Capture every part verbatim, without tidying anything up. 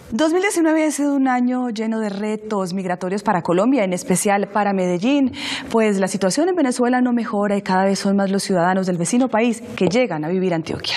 dos mil diecinueve ha sido un año lleno de retos migratorios para Colombia, en especial para Medellín, pues la situación en Venezuela no mejora y cada vez son más los ciudadanos del vecino país que llegan a vivir a Antioquia.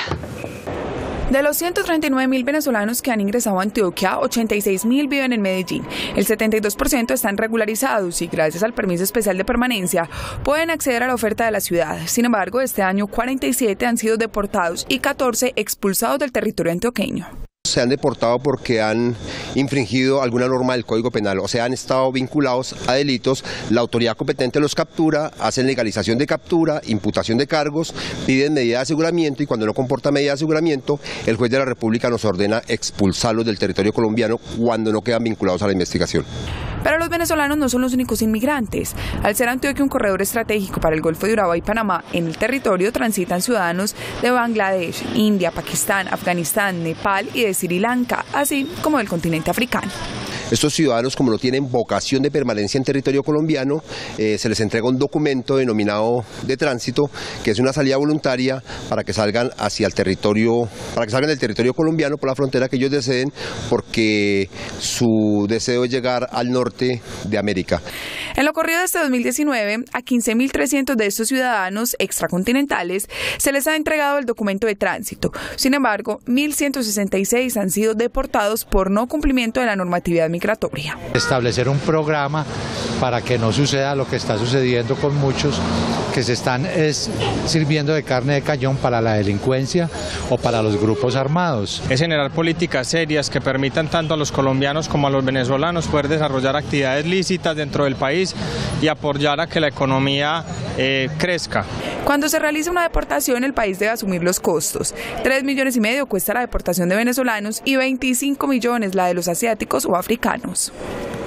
De los ciento treinta y nueve mil venezolanos que han ingresado a Antioquia, ochenta y seis mil viven en Medellín. El setenta y dos por ciento están regularizados y gracias al permiso especial de permanencia pueden acceder a la oferta de la ciudad. Sin embargo, este año cuarenta y siete han sido deportados y catorce expulsados del territorio antioqueño. Se han deportado porque han infringido alguna norma del Código Penal, o sea, han estado vinculados a delitos. La autoridad competente los captura, hacen legalización de captura, imputación de cargos, piden medida de aseguramiento y cuando no comporta medida de aseguramiento, el juez de la República nos ordena expulsarlos del territorio colombiano cuando no quedan vinculados a la investigación. Pero los venezolanos no son los únicos inmigrantes. Al ser Antioquia un corredor estratégico para el Golfo de Urabá y Panamá, en el territorio transitan ciudadanos de Bangladesh, India, Pakistán, Afganistán, Nepal y de Sri Lanka, así como del continente africano. Estos ciudadanos, como no tienen vocación de permanencia en territorio colombiano, eh, se les entrega un documento denominado de tránsito, que es una salida voluntaria para que salgan hacia el territorio, para que salgan del territorio colombiano por la frontera que ellos deseen, porque su deseo es llegar al norte de América. En lo corrido de este dos mil diecinueve, a quince mil trescientos de estos ciudadanos extracontinentales se les ha entregado el documento de tránsito. Sin embargo, mil ciento sesenta y seis han sido deportados por no cumplimiento de la normatividad migratoria. Establecer un programa para que no suceda lo que está sucediendo con muchos que se están es, sirviendo de carne de cañón para la delincuencia o para los grupos armados. Es generar políticas serias que permitan tanto a los colombianos como a los venezolanos poder desarrollar actividades lícitas dentro del país y apoyar a que la economía eh, crezca. Cuando se realiza una deportación, el país debe asumir los costos. Tres millones y medio cuesta la deportación de venezolanos y veinticinco millones la de los asiáticos o africanos.